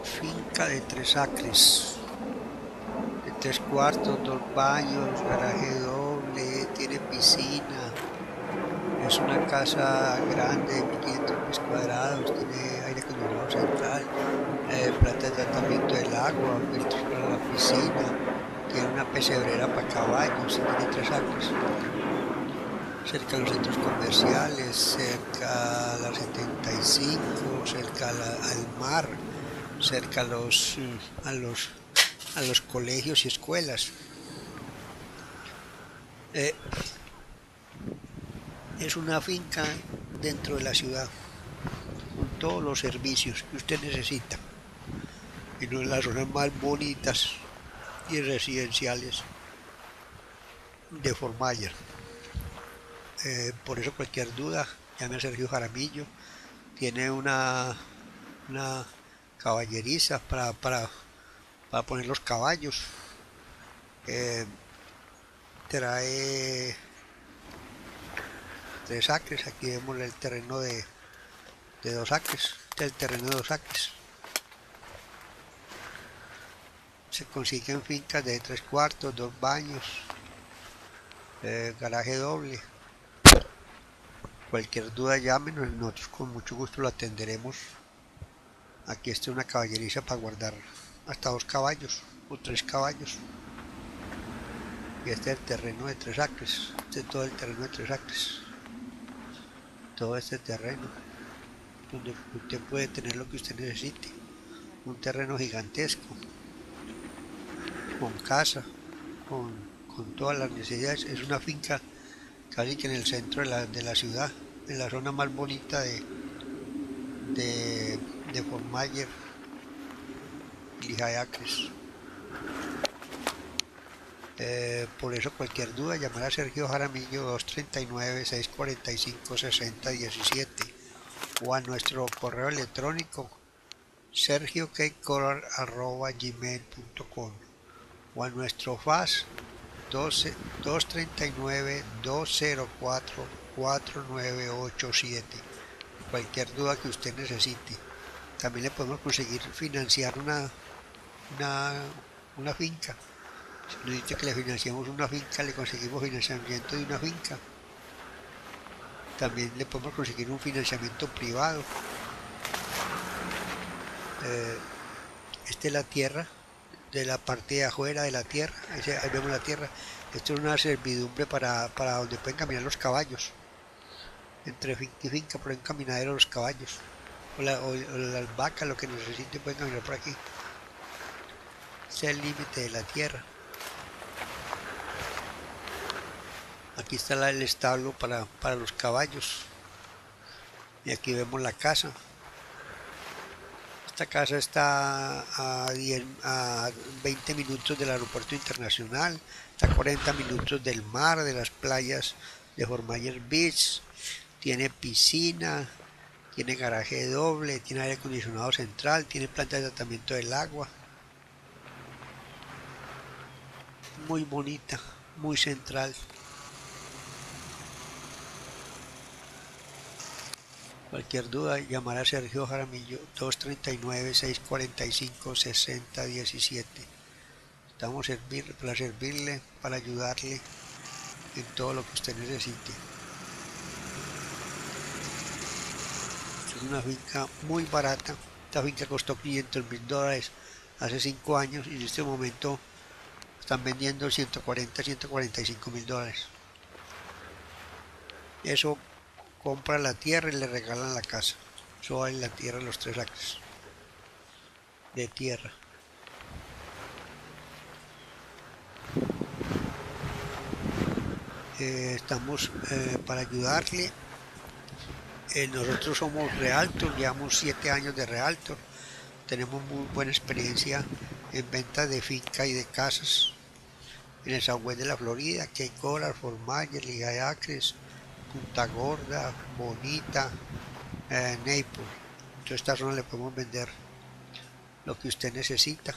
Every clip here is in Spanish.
finca de 3 acres, de 3 cuartos, 2 baños, garaje doble, tiene piscina. Es una casa grande de 1500 metros cuadrados, tiene aire acondicionado central, planta de tratamiento del agua, filtros para la piscina, tiene una pesebrera para caballos y tiene 3 acres. Cerca a los centros comerciales, cerca a la 75, cerca al mar, cerca a los colegios y escuelas. Eh, es una finca dentro de la ciudad, con todos los servicios que usted necesita, y no en las zonas más bonitas y residenciales de Fort Myers. Por eso cualquier duda, llame a Sergio Jaramillo. Tiene una caballeriza para poner los caballos. Eh, Trae 3 acres. Aquí vemos el terreno de 2 acres. Este es el terreno de 2 acres. Se consiguen fincas de 3 cuartos, 2 baños, garaje doble. Cualquier duda llámenos, nosotros con mucho gusto lo atenderemos. Aquí está una caballeriza para guardar hasta 2 caballos o 3 caballos. Y este es el terreno de 3 acres. Este es todo el terreno de 3 acres. Todo este terreno donde usted puede tener lo que usted necesite. Un terreno gigantesco, con casa, con todas las necesidades. Es una finca casi que en el centro de la ciudad, en la zona más bonita de Fort Myers, Lehigh Acres. Por eso cualquier duda, llamar a Sergio Jaramillo 239-645-6017 o a nuestro correo electrónico sergioquecolor@gmail.com o a nuestro fax 239-204-4987. Cualquier duda que usted necesite. También le podemos conseguir financiar una, una finca. Si nos dice que le financiamos una finca, le conseguimos financiamiento de una finca. También le podemos conseguir un financiamiento privado. Esta es la tierra, de la parte de afuera de la tierra. Ahí vemos la tierra. Esto es una servidumbre para donde pueden caminar los caballos. Entre finca y finca pueden caminar los caballos. O las vacas, lo que necesiten, pueden caminar por aquí. Este es el límite de la tierra. Aquí está el establo para los caballos. Y aquí vemos la casa. Esta casa está a 20 minutos del aeropuerto internacional, está a 40 minutos del mar, de las playas de Fort Myers Beach. Tiene piscina, tiene garaje doble, tiene aire acondicionado central, tiene planta de tratamiento del agua. Muy bonita, muy central. Cualquier duda, llamar a Sergio Jaramillo 239-645-6017. Estamos para servirle, para ayudarle en todo lo que usted necesite. Es una finca muy barata. Esta finca costó $500,000 hace 5 años y en este momento están vendiendo $140,000-$145,000. Eso compra la tierra y le regalan la casa. Eso vale la tierra, los 3 acres de tierra. Estamos para ayudarle. Nosotros somos Realtor, llevamos 7 años de Realtor. Tenemos muy buena experiencia en venta de finca y de casas en el Southwest de la Florida, Cape Coral, Fort Myers, Lehigh Acres, Punta Gorda, Bonita, Naples. En toda esta zona le podemos vender lo que usted necesita.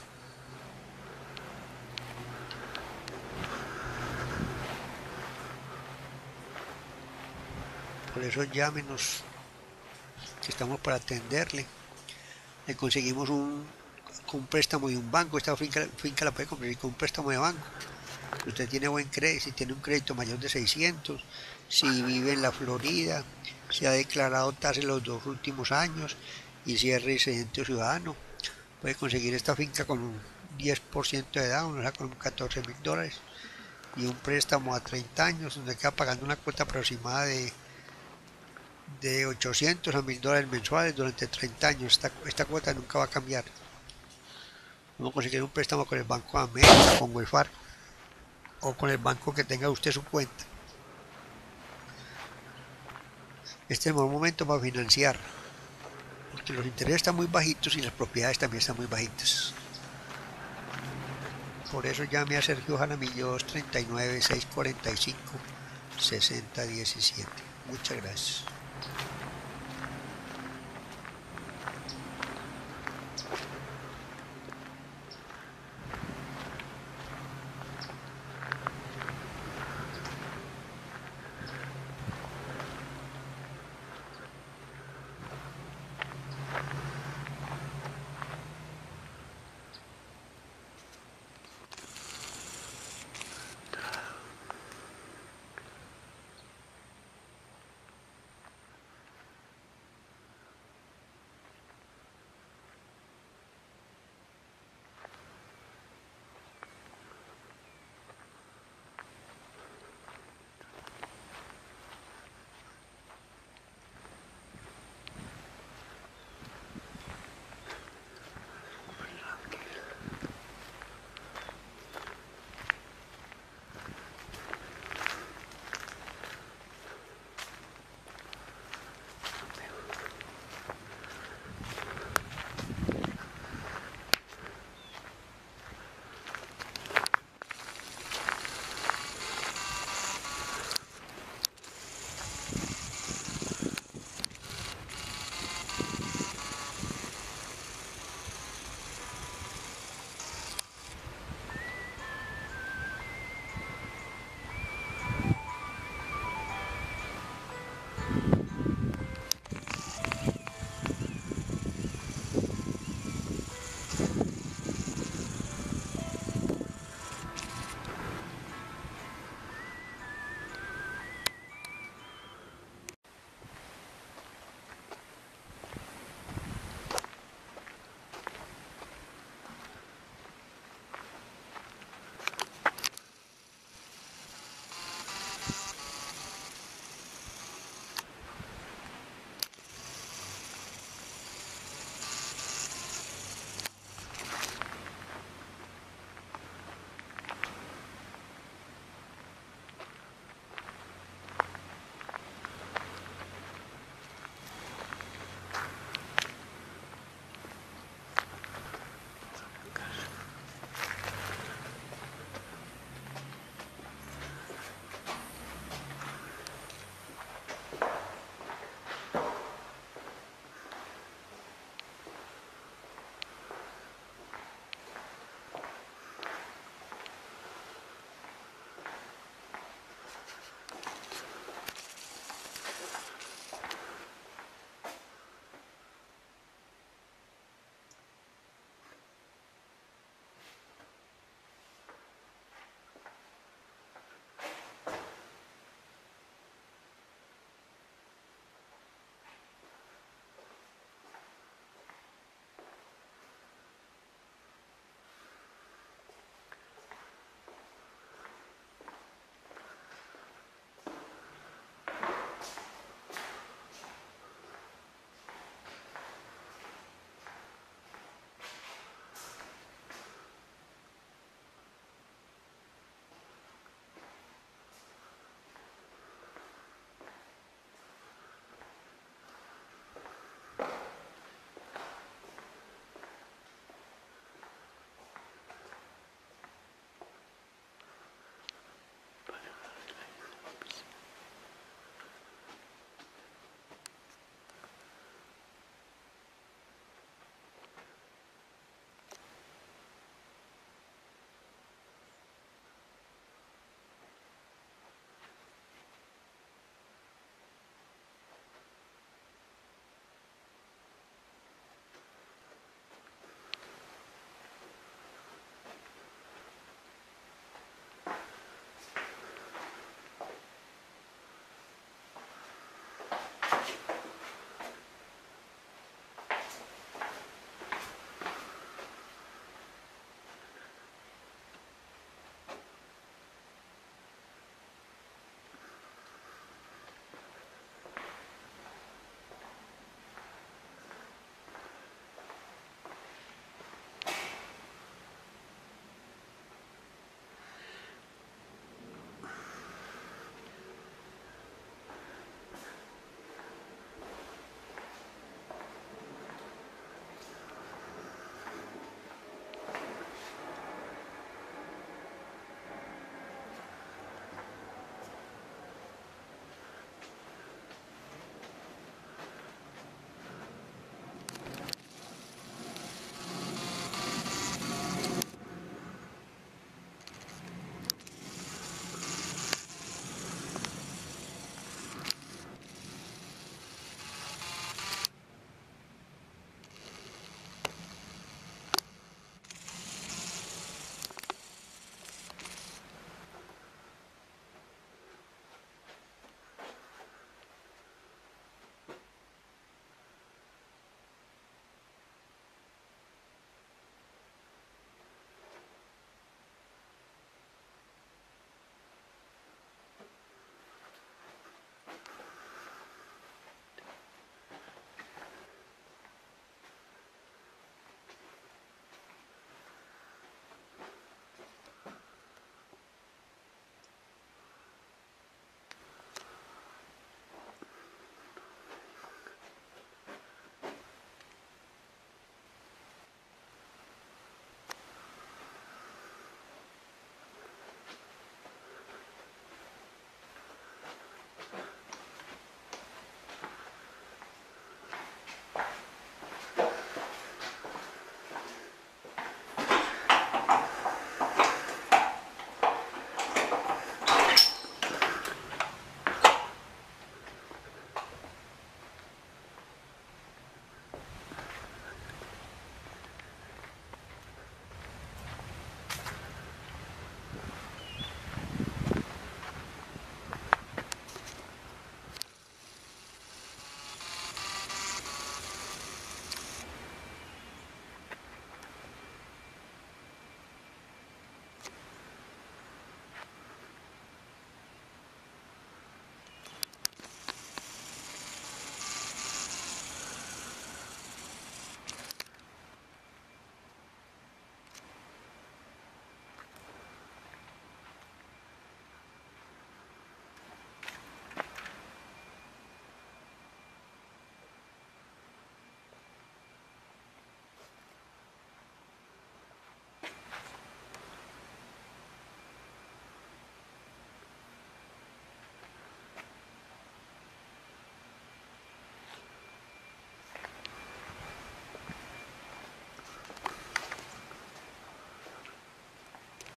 Por eso llámenos, que estamos para atenderle. Le conseguimos con un préstamo de un banco. Esta finca la puede comprar con un préstamo de banco. Usted tiene buen crédito, si tiene un crédito mayor de 600, si vive en la Florida, si ha declarado tasa en los 2 últimos años y si es residente o ciudadano, puede conseguir esta finca con un 10% de edad, o sea, con $14.000 y un préstamo a 30 años, donde queda pagando una cuota aproximada de 800 a $1.000 mensuales durante 30 años. Esta cuota nunca va a cambiar. Vamos a conseguir un préstamo con el Banco de América, con Wells Fargo o con el banco que tenga usted su cuenta. Este es el mejor momento para financiar, porque los intereses están muy bajitos y las propiedades también están muy bajitas. Por eso llame a Sergio Jaramillo 239-645-6017. Muchas gracias.